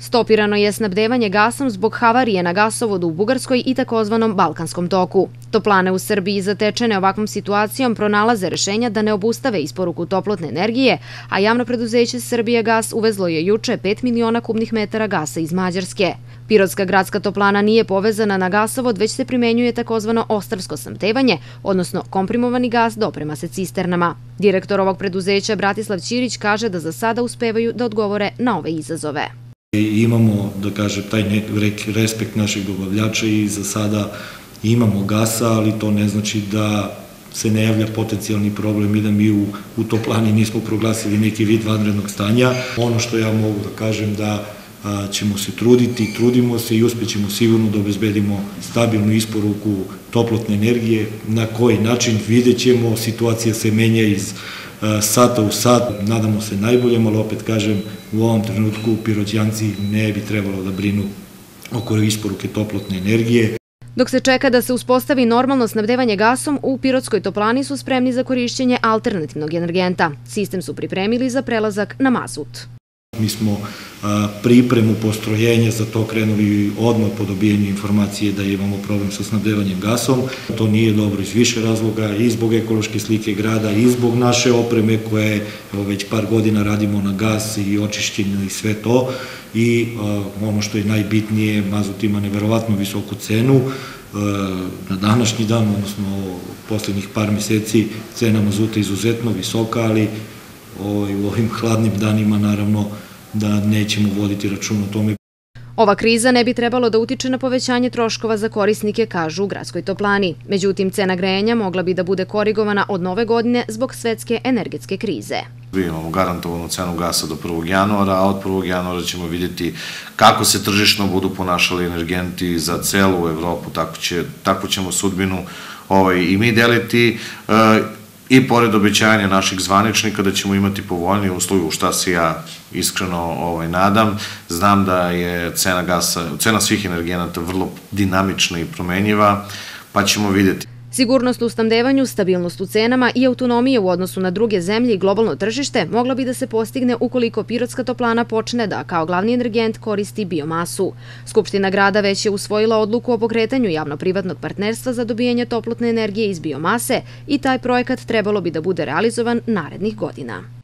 Stopirano je snabdevanje gasom zbog havarije na gasovodu u Bugarskoj i takozvanom Balkanskom toku. Toplane u Srbiji zatečene ovakvom situacijom pronalaze rešenja da ne obustave isporuku toplotne energije, a javno preduzeće Srbijagas uvezlo je juče 5 miliona kubnih metara gasa iz Mađarske. Pirotska gradska toplana nije povezana na gasovod, već se primenjuje takozvano ostrvsko snabdevanje, odnosno komprimovani gas doprema se cisternama. Direktor ovog preduzeća Bratislav Ćirić kaže da za sada uspevaju da odgovore na ove izazove. Imamo, da kažem, taj respekt naših dobavljača i za sada imamo gasa, ali to ne znači da se ne javlja potencijalni problem i da mi u toplani nismo proglasili neki vid vanrednog stanja. Ono što ja mogu da kažem da ćemo se truditi, trudimo se i uspećemo sigurno da obezbedimo stabilnu isporuku toplotne energije. Na koji način vidjet ćemo, situacija se menja iz sata u sat, nadamo se najboljem, ali opet kažem, u ovom trenutku Piroćanci ne bi trebalo da brinu oko isporuke toplotne energije. Dok se čeka da se uspostavi normalno snabdevanje gasom, u Pirotskoj toplani su spremni za korišćenje alternativnog energenta. Sistem su pripremili za prelazak na mazut. Mi smo pripremu postrojenja za to krenuli odmah po dobijanju informacije da imamo problem sa snabdevanjem gasom. To nije dobro iz više razloga, i zbog ekološke slike grada, i zbog naše opreme koje već par godina radimo na gas i očišćenje i sve to. I ono što je najbitnije, mazut ima neverovatno visoku cenu. Na današnji dan, odnosno poslednjih par meseci, cena mazuta je izuzetno visoka, ali u ovim hladnim danima naravno da nećemo voditi račun o tome. Ova kriza ne bi trebalo da utiče na povećanje troškova za korisnike, kažu u gradskoj toplani. Međutim, cena grejanja mogla bi da bude korigovana od nove godine zbog svetske energetske krize. Imamo garantovanu cenu gasa do 1. januara, a od 1. januara ćemo vidjeti kako se tržišno budu ponašali energenti za celu Evropu, tako ćemo sudbinu i mi deliti. I pored obećanja naših zvaničnika da ćemo imati povoljnije uslove, u šta se ja iskreno nadam. Znam da je cena svih energenata vrlo dinamična i promenjiva, pa ćemo vidjeti. Sigurnost u snabdevanju, stabilnost u cenama i autonomija u odnosu na druge zemlje i globalno tržište mogla bi da se postigne ukoliko Pirotska toplana počne da kao glavni energent koristi biomasu. Skupština grada već je usvojila odluku o pokretanju javno-privatnog partnerstva za dobijanje toplotne energije iz biomase i taj projekat trebalo bi da bude realizovan narednih godina.